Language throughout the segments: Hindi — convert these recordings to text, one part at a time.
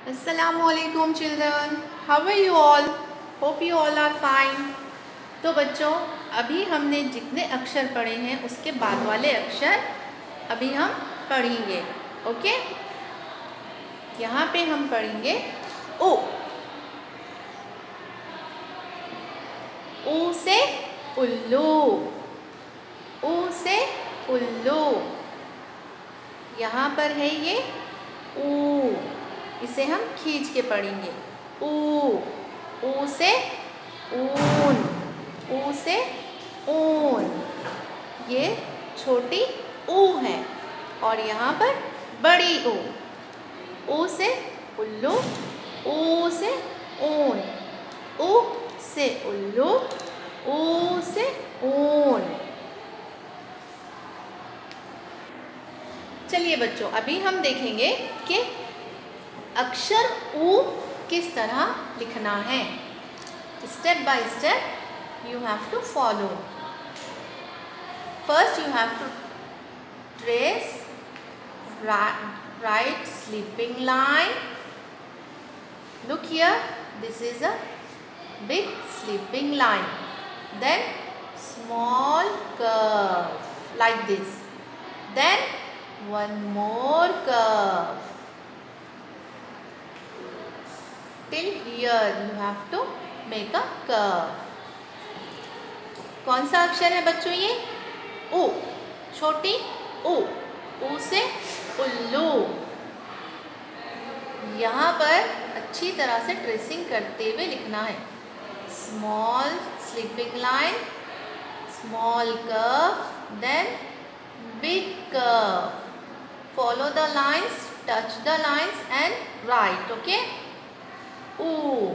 Assalamualaikum children, how are you all? Hope you all are fine. तो बच्चों, अभी हमने जितने अक्षर पढ़े हैं उसके बाद वाले अक्षर अभी हम पढ़ेंगे. ओके, यहाँ पे हम पढ़ेंगे ओ. ऊ से उल्लू. ऊ से उल्लू. यहाँ पर है ये ऊ. इसे हम खींच के पढ़ेंगे. ऊ. ऊ से ऊन. ऊ से ऊन. ये छोटी ऊ है और यहाँ पर बड़ी ऊ. ऊ से उल्लू. ऊ से ऊन. ऊ से उल्लू. ऊ से ऊन. चलिए बच्चों, अभी हम देखेंगे कि अक्षर ऊ किस तरह लिखना है. Step by step you have to follow. First you have to trace right sleeping line. Look here, this is a big sleeping line. Then small curve like this. Then one more curve. Till here you have to make a curve. कौन सा अक्षर है बच्चों ये? ऊ. छोटी ऊ. ऊ से उल्लू. यहाँ पर अच्छी तरह से ट्रेसिंग करते हुए लिखना है. Small sleeping line, small curve, then big curve. Follow the lines, touch the lines and write. Okay. ऊ.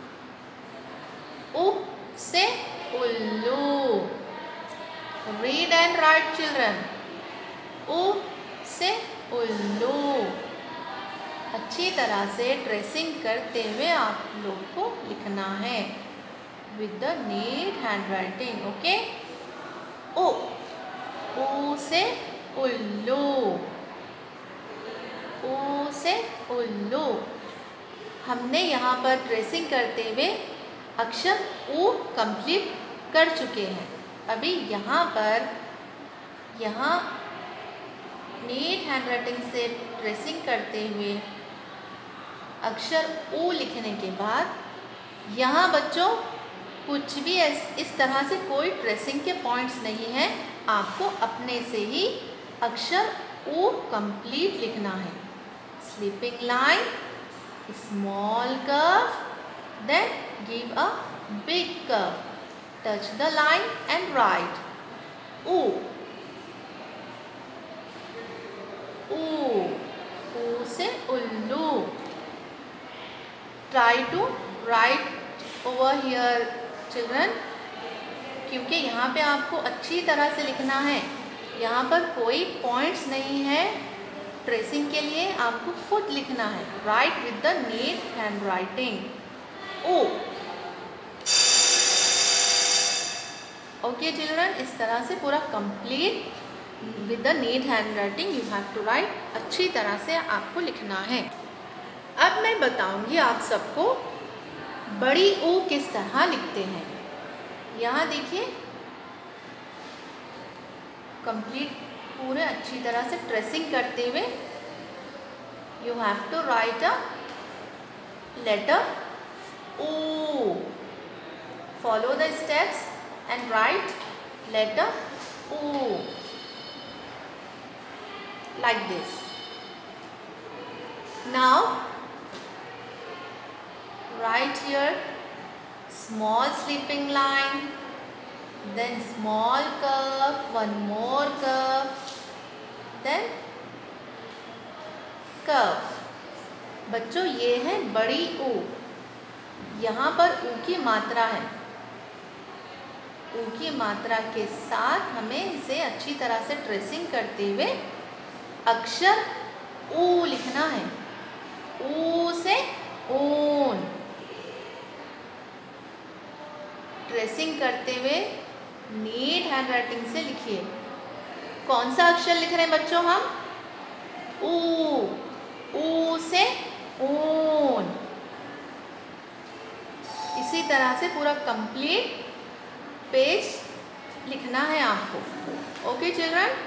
ऊ से उल्लू. Read and write children. ऊ से उल्लू. अच्छी तरह से ट्रेसिंग करते हुए आप लोग को लिखना है with the neat handwriting. Okay. ओ. ऊ से उल्लू. ऊ से उल्लू. हमने यहाँ पर ट्रेसिंग करते हुए अक्षर ऊ कंप्लीट कर चुके हैं. अभी यहाँ पर नीट हैंड राइटिंग से ट्रेसिंग करते हुए अक्षर ऊ लिखने के बाद यहाँ बच्चों कुछ भी इस तरह से कोई ट्रेसिंग के पॉइंट्स नहीं है. आपको अपने से ही अक्षर ऊ कंप्लीट लिखना है. Sleeping line, small curve, then give a big curve. Touch the line and write. U. U. U से उल्लू. Try to write over here children, क्योंकि यहाँ पे आपको अच्छी तरह से लिखना है. यहाँ पर कोई पॉइंट्स नहीं है ट्रेसिंग के लिए. आपको खुद लिखना है. Write with the neat handwriting. ओ. ओके चिल्ड्रन, इस तरह से पूरा complete with the neat handwriting you have to write. अच्छी तरह से आपको लिखना है. अब मैं बताऊंगी आप सबको बड़ी ओ किस तरह लिखते हैं. यहाँ देखिए, कंप्लीट पूरे अच्छी तरह से ट्रेसिंग करते हुए you have to write a letter O. Follow the steps and write letter O like this. Now write here small sleeping line, then small curve, one more curve, then curve. बच्चों ये है बड़ी ऊ. यहाँ पर ऊ की मात्रा है. ऊ की मात्रा के साथ हमें इसे अच्छी तरह से ट्रेसिंग करते हुए अक्षर ऊ लिखना है. ऊ से ऊन. ट्रेसिंग करते हुए नीट हैंड राइटिंग से लिखिए. कौन सा अक्षर लिख रहे हैं बच्चों हम? ऊ. ऊ से ऊन. तरह से पूरा कंप्लीट पेज लिखना है आपको। ओके चिल्ड्रन,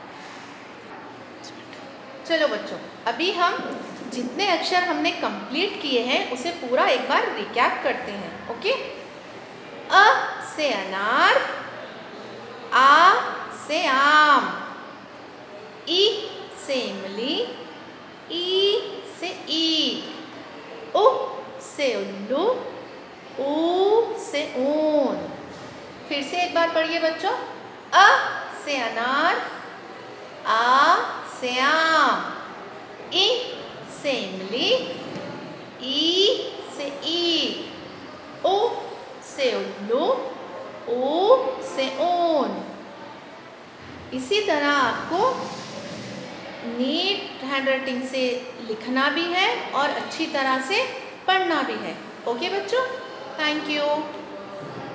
चलो बच्चों, अभी हम जितने अक्षर हमने कंप्लीट किए हैं उसे पूरा एक बार रिकैप करते हैं। ओके, अ से अनार, आ से आम, ई से इमली, ई से ईख, उ से उल्लू, ऊ से ऊन। फिर से एक बार पढ़िए बच्चों, अ से अनार, आ से आम, ई से इमली, ई से ईख, उ से उल्लू, ऊ से ऊन। इसी तरह आपको नीट हैंडराइटिंग से लिखना भी है और अच्छी तरह से पढ़ना भी है। ओके बच्चों, थैंक यू।